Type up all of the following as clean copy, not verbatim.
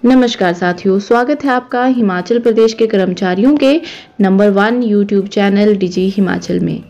नमस्कार साथियों, स्वागत है आपका हिमाचल प्रदेश के कर्मचारियों के नंबर 1 यूट्यूब चैनल डिजी हिमाचल में।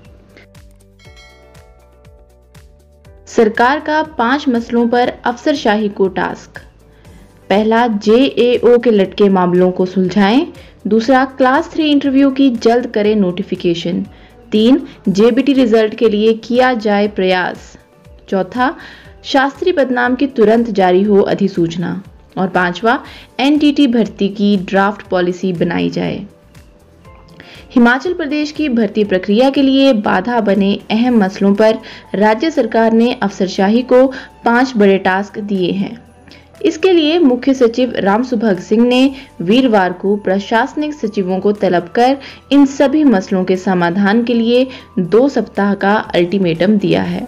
सरकार का 5 मसलों पर अफसरशाही को टास्क। पहला, जेएओ के लटके मामलों को सुलझाएं। दूसरा, क्लास 3 इंटरव्यू की जल्द करें नोटिफिकेशन। 3, जेबीटी रिजल्ट के लिए किया जाए प्रयास। चौथा, शास्त्री पदनाम की तुरंत जारी हो अधिसूचना। और 5वां, एनटीटी भर्ती की ड्राफ्ट पॉलिसी बनाई जाए। हिमाचल प्रदेश की भर्ती प्रक्रिया के लिए बाधा बने अहम मसलों पर राज्य सरकार ने अफसरशाही को 5 बड़े टास्क दिए हैं। इसके लिए मुख्य सचिव रामसुभग सिंह ने वीरवार को प्रशासनिक सचिवों को तलब कर इन सभी मसलों के समाधान के लिए 2 सप्ताह का अल्टीमेटम दिया है।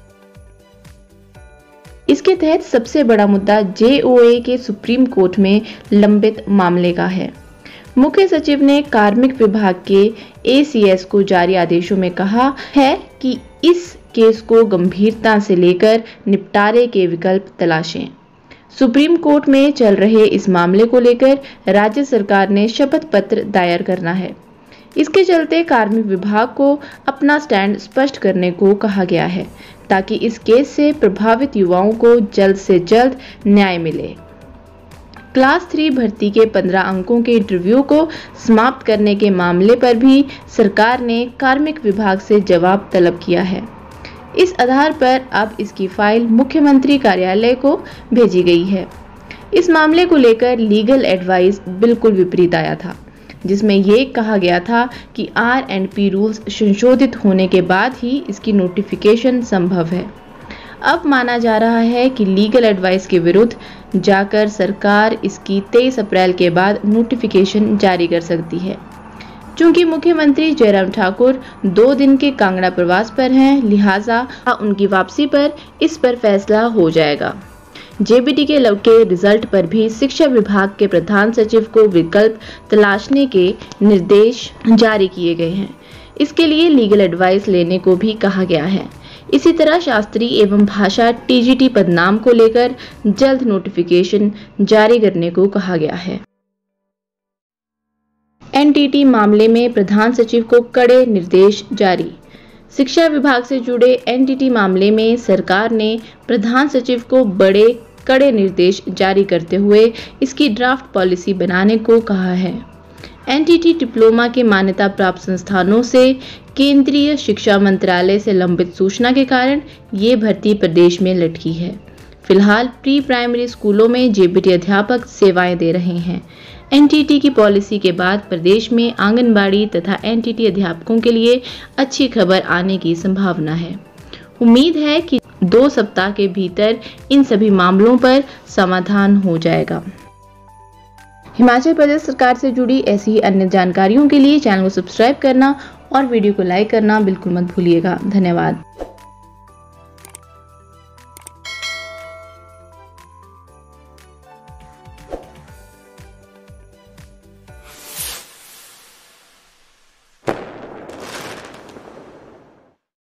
इसके तहत सबसे बड़ा मुद्दा जेओए के सुप्रीम कोर्ट में लंबित मामले का है। मुख्य सचिव ने कार्मिक विभाग के एसीएस को जारी आदेशों में कहा है कि इस केस को गंभीरता से लेकर निपटारे के विकल्प तलाशें। सुप्रीम कोर्ट में चल रहे इस मामले को लेकर राज्य सरकार ने शपथ पत्र दायर करना है। इसके चलते कार्मिक विभाग को अपना स्टैंड स्पष्ट करने को कहा गया है, ताकि इस केस से प्रभावित युवाओं को जल्द से जल्द न्याय मिले। क्लास 3 भर्ती के 15 अंकों के इंटरव्यू को समाप्त करने के मामले पर भी सरकार ने कार्मिक विभाग से जवाब तलब किया है। इस आधार पर अब इसकी फाइल मुख्यमंत्री कार्यालय को भेजी गई है। इस मामले को लेकर लीगल एडवाइस बिल्कुल विपरीत आया था, जिसमें ये कहा गया था कि R&P रूल्स संशोधित होने के बाद ही इसकी नोटिफिकेशन संभव है। अब माना जा रहा है कि लीगल एडवाइस के विरुद्ध जाकर सरकार इसकी 23 अप्रैल के बाद नोटिफिकेशन जारी कर सकती है। चूंकि मुख्यमंत्री जयराम ठाकुर 2 दिन के कांगड़ा प्रवास पर हैं, लिहाजा उनकी वापसी पर इस पर फैसला हो जाएगा। जेबीटी के लटके रिजल्ट पर भी शिक्षा विभाग के प्रधान सचिव को विकल्प तलाशने के निर्देश जारी किए गए हैं। इसके लिए लीगल एडवाइस लेने को भी कहा गया है। इसी तरह शास्त्री एवं भाषा टीजीटी पदनाम को लेकर जल्द नोटिफिकेशन जारी करने को कहा गया है। एनटीटी मामले में प्रधान सचिव को कड़े निर्देश जारी। शिक्षा विभाग से जुड़े एनटीटी मामले में सरकार ने प्रधान सचिव को कड़े निर्देश जारी करते हुए इसकी ड्राफ्ट पॉलिसी बनाने को कहा है। एनटीटी डिप्लोमा के मान्यता प्राप्त संस्थानों से केंद्रीय शिक्षा मंत्रालय से लंबित सूचना के कारण ये भर्ती प्रदेश में लटकी है। फिलहाल प्री प्राइमरी स्कूलों में जेबीटी अध्यापक सेवाएं दे रहे हैं। एनटीटी की पॉलिसी के बाद प्रदेश में आंगनबाड़ी तथा एनटीटी अध्यापकों के लिए अच्छी खबर आने की संभावना है। उम्मीद है कि 2 सप्ताह के भीतर इन सभी मामलों पर समाधान हो जाएगा। हिमाचल प्रदेश सरकार से जुड़ी ऐसी ही अन्य जानकारियों के लिए चैनल को सब्सक्राइब करना और वीडियो को लाइक करना बिल्कुल मत भूलिएगा। धन्यवाद।